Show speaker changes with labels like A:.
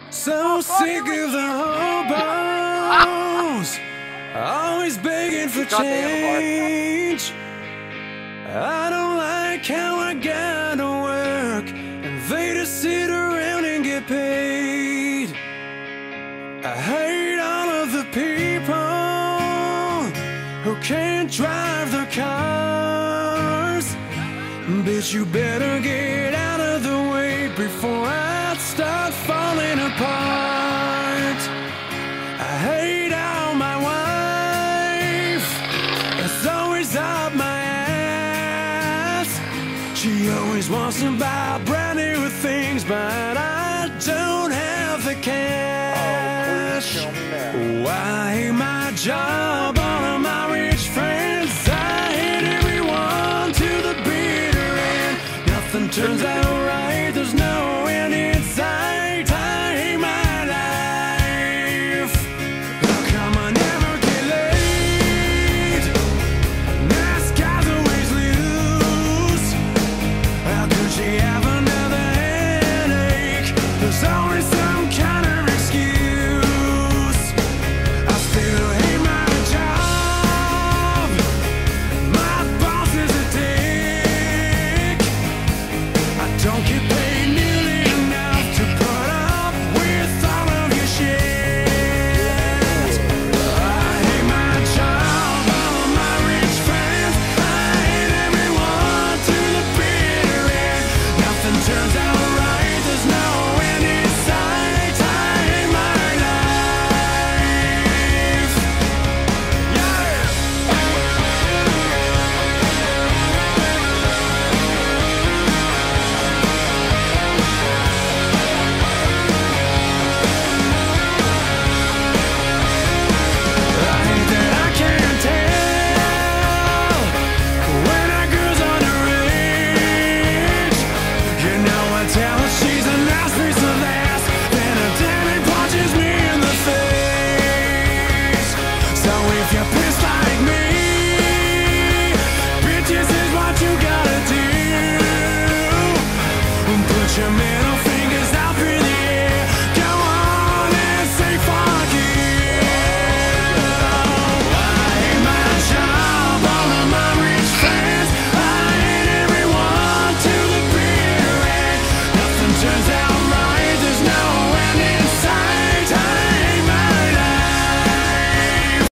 A: So sick of the hobos, always begging for change. I don't like how I gotta work and they just sit around and get paid. I hate all of the people who can't drive their cars. Bitch, you better get out of the way before I start falling apart. I hate how my wife is always up my ass. She always wants to buy brand new things, but I don't have the cash. I hate my job, all of my rich friends. I hate everyone to the bitter end. Nothing turns out right.